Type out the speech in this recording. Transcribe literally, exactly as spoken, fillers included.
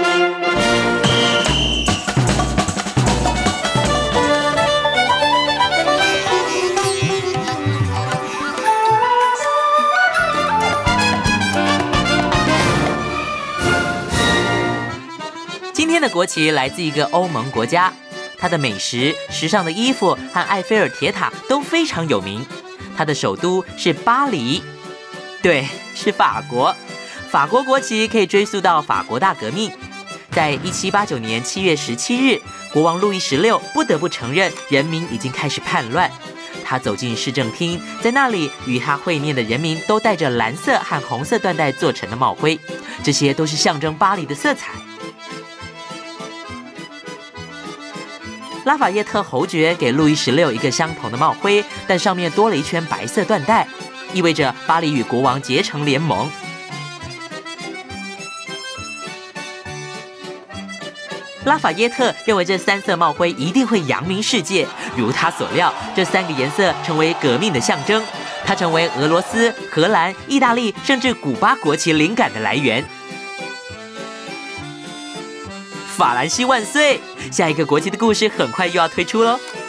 今天的国旗来自一个欧盟国家，它的美食、时尚的衣服和埃菲尔铁塔都非常有名。它的首都是巴黎，对，是法国。法国国旗可以追溯到法国大革命，在一七八九年七月十七日，国王路易十六不得不承认人民已经开始叛乱。他走进市政厅，在那里与他会面的人民都戴着蓝色和红色缎带做成的帽徽，这些都是象征巴黎的色彩。拉法叶特侯爵给路易十六一个相同的帽徽，但上面多了一圈白色缎带，意味着巴黎与国王结成联盟。拉法耶特认为这三色帽徽一定会扬名世界，如他所料，这三个颜色成为革命的象征，它成为俄罗斯、荷兰、意大利甚至古巴国旗灵感的来源。法兰西万岁！下一个国旗的故事很快又要推出喽。